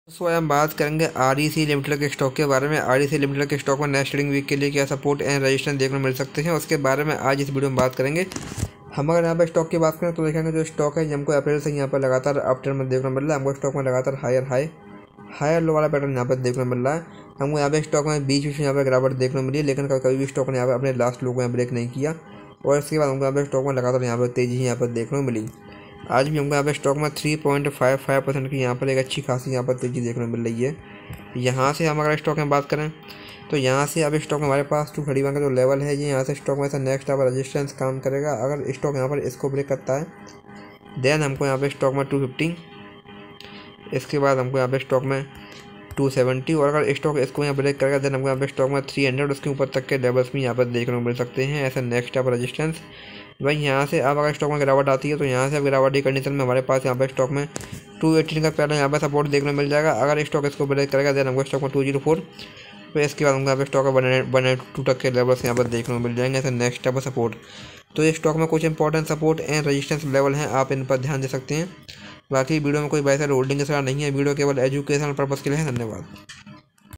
दोस्तों हम बात करेंगे REC लिमिटेड के स्टॉक के बारे में। REC लिमिटेड के स्टॉक में नेक्स्ट ट्रेडिंग वीक के लिए क्या सपोर्ट एंड रेजिस्टेंस देखने को मिल सकते हैं, उसके बारे में आज इस वीडियो में बात करेंगे। हम अगर यहाँ पर स्टॉक की बात करें तो देखेंगे जो स्टॉक है हमको अप्रैल से यहाँ पर लगातार अप ट्रेंड में देखने को मिल रहा है। हमको स्टॉक में लगातार हायर लो वाला पैटर्न यहाँ पर देखने को मिल रहा है। हमको यहाँ पे स्टॉक में बीच यहाँ पर गिरावट देखने को मिली, लेकिन कभी भी स्टॉक ने यहाँ पर अपने लास्ट लो को यहाँ ब्रेक नहीं किया और इसके बाद हमको यहाँ पर स्टॉक में लगातार यहाँ पर तेज़ी यहाँ पर देखने को मिली। आज भी हमको यहाँ पे स्टॉक में 3.55% की यहाँ पर एक अच्छी खासी यहाँ पर तेज़ी देखने को मिल रही है। यहाँ से हम अगर स्टॉक में बात करें तो यहाँ से अब स्टॉक में हमारे पास 231 का जो लेवल है ये यहाँ से स्टॉक में से नेक्स्ट यहाँ पर रेजिस्टेंस काम करेगा। अगर स्टॉक यहाँ पर इसको ब्रेक करता है देन हमको यहाँ पे स्टॉक में 250, इसके बाद हमको यहाँ पे स्टॉक में 270 और अगर स्टॉक इसको यहाँ ब्रेक करेगा देन हमको यहाँ पे स्टॉक में 300 उसके ऊपर तक के लेवल्स भी यहाँ पर देखने को मिल सकते हैं ऐसा नेक्स्ट यहाँ पर रेजिस्टेंस। भाई यहाँ से अब अगर स्टॉक में गिरावट आती है तो यहाँ से अब गिरावट की कंडीशन में हमारे पास यहाँ पर स्टॉक में 218 का पैटर्न यहाँ पर सपोर्ट देखने को मिल जाएगा। अगर स्टॉक इसको ब्रेक करेगा देन हमको स्टॉक में 204, फिर इसके बाद हमको यहाँ पर स्टॉक में 192 तक के लेवल्स यहाँ पर देखने को मिल जाएंगे ऐसा नेक्स्ट यहाँ पर सपोर्ट। तो ये स्टॉक में कुछ important support and resistance level हैं, आप इन पर ध्यान दे सकते हैं। बाकी वीडियो में कोई वैसा होल्डिंग का सलाह नहीं है, वीडियो केवल एजुकेशनल पर्पज़ के लिए है। धन्यवाद।